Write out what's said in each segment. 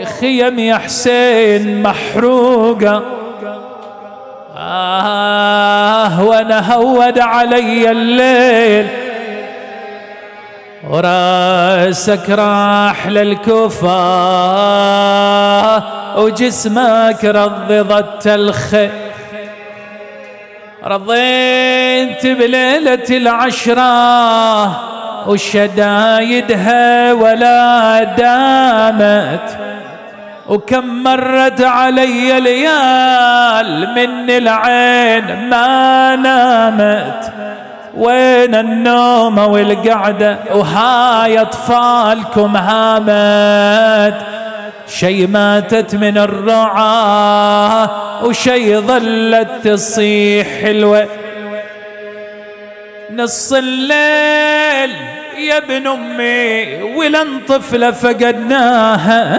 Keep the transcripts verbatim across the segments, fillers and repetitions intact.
خيم يا حسين محروقة، آه وانا هود علي الليل، وراسك راح للكوفة وجسمك رضضت الخيل. رضيت بليلة العشرة وشدايدها ولا دامت، وكم مرت علي ليال من العين ما نامت. وين النوم والقعدة وهاي أطفالكم هامت، شي ماتت من الرعاة وشي ظلت تصيح حلوة. نص الليل يا ابن أمي ولن طفلة فقدناها،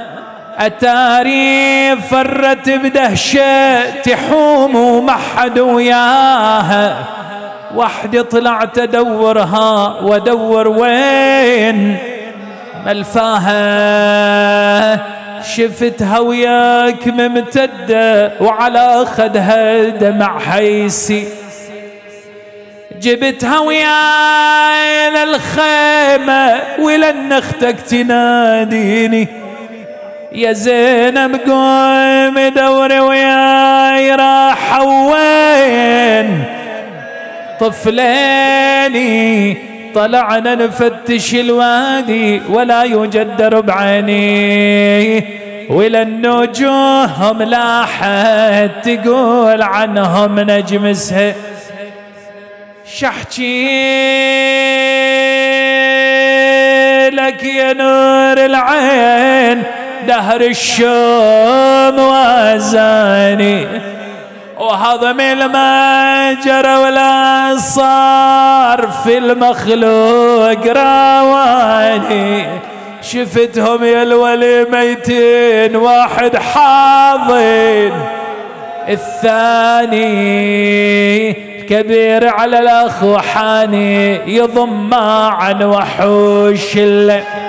أتاري فرت بدهشة تحوم وما حد وياها. وحدي طلعت أدورها وأدور وين ملفاها، شفتها وياك ممتدة وعلى خدها دمع حيسي. جبتها وياي للخيمة ولن اختك تناديني، يا زينب قوم دوري وياي راح وين طفليني. طلعنا نفتش الوادي ولا يوجد درب عيني، ولا النجوم لاحت تقول عنهم نجمسها. شحكي لك يا نور العين دهر الشوم وازاني، وهضم المجرى ولا صار في المخلوق راواني. شفتهم يا الولي ميتين واحد حاضن الثاني، كبير على الاخ وحاني يضم عن وحوش الليل.